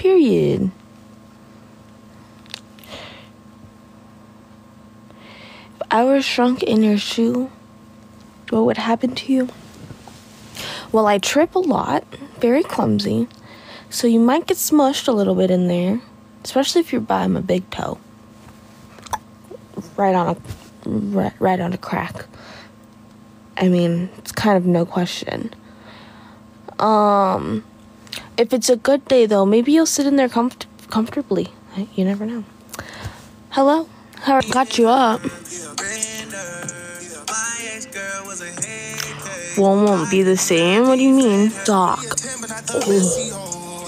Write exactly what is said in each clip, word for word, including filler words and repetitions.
Period. If I were shrunk in your shoe, what would happen to you? Well, I trip a lot, very clumsy, so you might get smushed a little bit in there, especially if you're by my big toe. Right on a, right, right on a crack. I mean, it's kind of no question. Um, if it's a good day, though, maybe you'll sit in there comfort- comfortably. You never know. Hello? How I got you up? One won't be the same? What do you mean? Doc. Oh.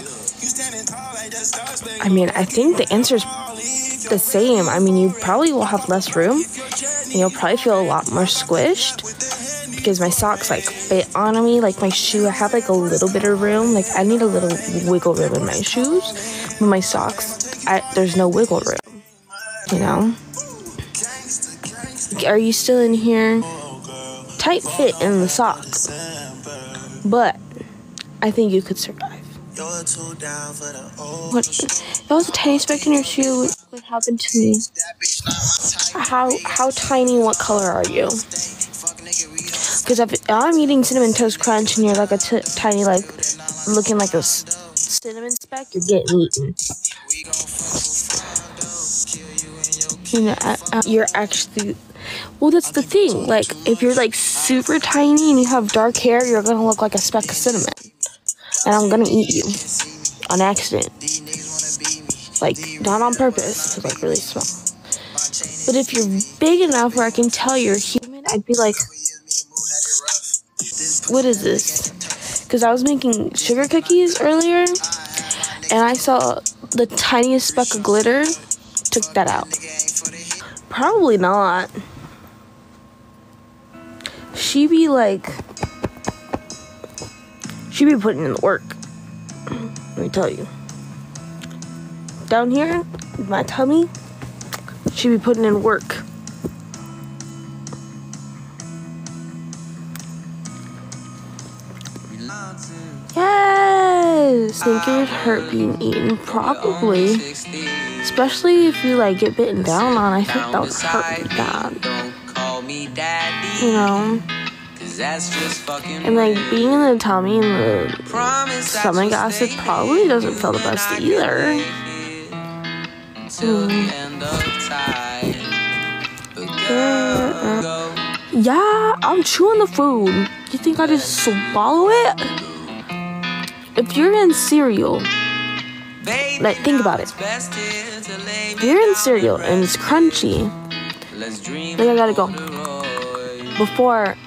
I mean, I think the answer's the same. I mean, you probably will have less room, and you'll probably feel a lot more squished, because my socks, like, fit on me. Like, my shoe, I have, like, a little bit of room. Like, I need a little wiggle room in my shoes. But my socks, I, there's no wiggle room, you know? Are you still in here? Tight fit in the socks, but I think you could survive. What? If I was a tiny speck in your shoe, what would happen to me? How how tiny? What color are you? Because if I'm eating Cinnamon Toast Crunch and you're like a t- tiny, like, looking like a s- cinnamon speck, you're getting eaten. You know, I, I, you're actually. Well, that's the thing. Like, if you're, like, super tiny and you have dark hair, you're gonna look like a speck of cinnamon. And I'm gonna eat you. On accident. Like, not on purpose, to, like, really small. But if you're big enough where I can tell you're human, I'd be like, what is this? Because I was making sugar cookies earlier, and I saw the tiniest speck of glitter, took that out. Probably not. She be like, she be putting in the work. Let me tell you. Down here, in my tummy, she be putting in work. Yes! Think it would hurt being eaten? Probably. Especially if you, like, get bitten down on. I think that would hurt me bad. You know? And, like, being in the tummy and the stomach acid probably doesn't feel the best either. Mm. Yeah, yeah, I'm chewing the food. You think I just swallow it? If you're in cereal, like, think about it. If you're in cereal and it's crunchy, then I gotta go. Before,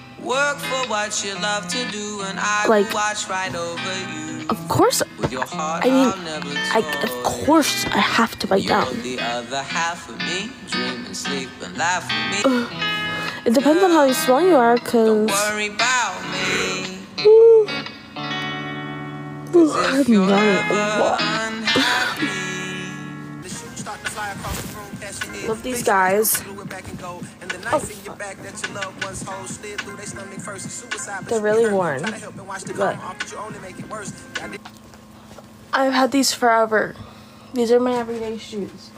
like, of course, I mean, I, of course I have to bite down. Uh, it depends on how small you are, cause ooh, ooh, I'm running a lot. Love these guys. Oh, they're really worn, but I've had these forever. These are my everyday shoes.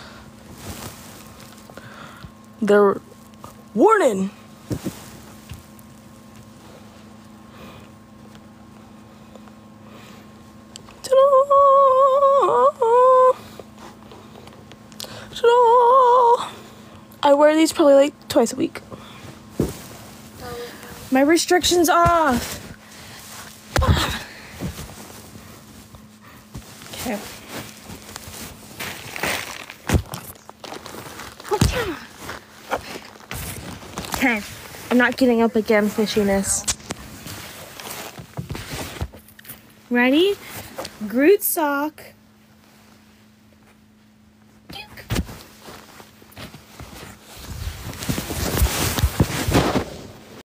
They're warning. I wear these probably like twice a week. My restrictions off. Okay. Okay. I'm not getting up again, fishiness. Ready? Groot sock.